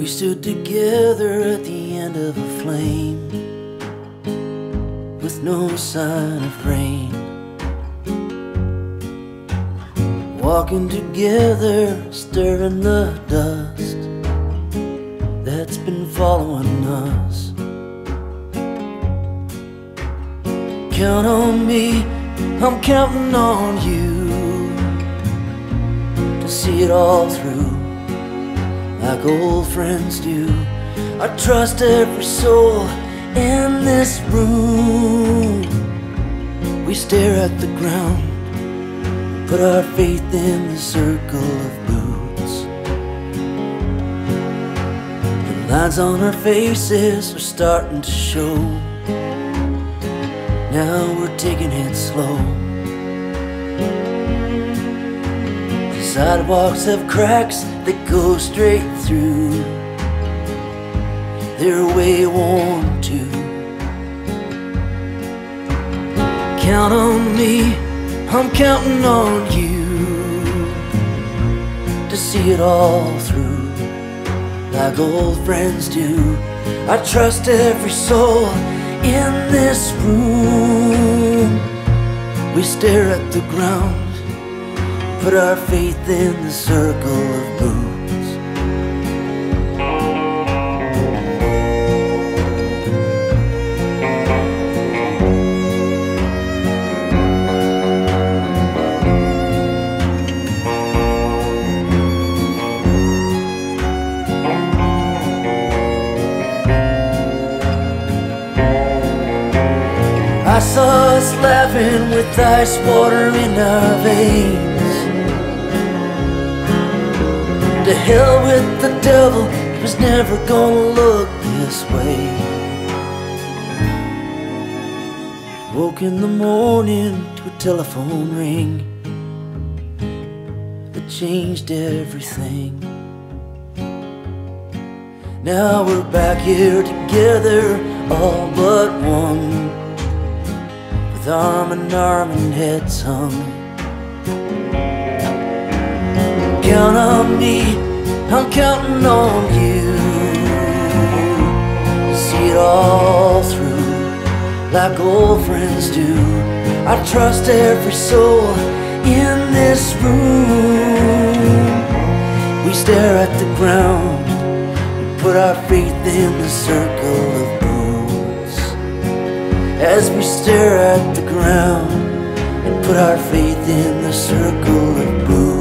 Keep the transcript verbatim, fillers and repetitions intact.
stood together at the end of a flame, with no sign of rain, walking together, stirring the dust that's been following us. Count on me, I'm counting on you to see it all through, like old friends do. I trust every soul in this room. We stare at the ground, put our faith in the circle of boots. The lines on our faces are starting to show. Now we're taking it slow. The sidewalks have cracks that go straight through. They're way worn too. Count on me, I'm counting on you to see it all through, like old friends do. I trust every soul in this room. We stare at the ground, put our faith in the circle of boots. I saw us laughing with ice water in our veins. To hell with the devil, it was never gonna look this way. Woke in the morning to a telephone ring that changed everything. Now we're back here together, all but one, arm in arm and heads hung. Count on me, I'm counting on you to see it all through, like old friends do. I trust every soul in this room. We stare at the ground and put our faith in the circle of boots. As we stare at the ground and put our faith in the circle of boots.